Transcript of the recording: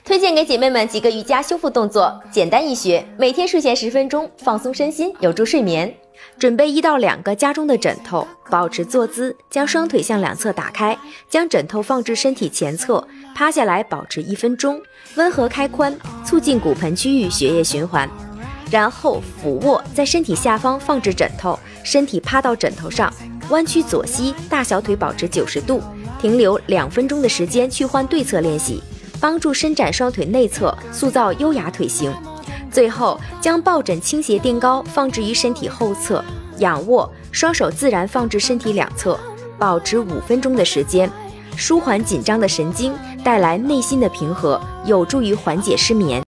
推荐给姐妹们几个瑜伽修复动作，简单易学，每天睡前10分钟，放松身心，有助睡眠。准备1到2个家中的枕头，保持坐姿，将双腿向两侧打开，将枕头放置身体前侧，趴下来保持1分钟，温和开髋，促进骨盆区域血液循环。然后俯卧，在身体下方放置枕头，身体趴到枕头上，弯曲左膝，大小腿保持90度，停留2分钟的时间去换对侧练习，帮助伸展双腿内侧，塑造优雅腿型。最后将抱枕倾斜垫高，放置于身体后侧，仰卧，双手自然放置身体两侧，保持5分钟的时间，舒缓紧张的神经，带来内心的平和，有助于缓解失眠。